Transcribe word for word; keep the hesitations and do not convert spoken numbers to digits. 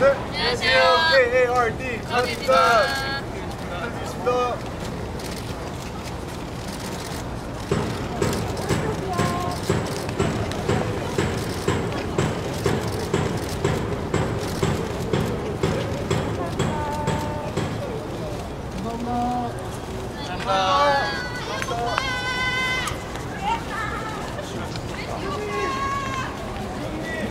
셋. 안녕하세요. 케이 에이 알 디 가은입니다. 반갑습니다. 감사합니다.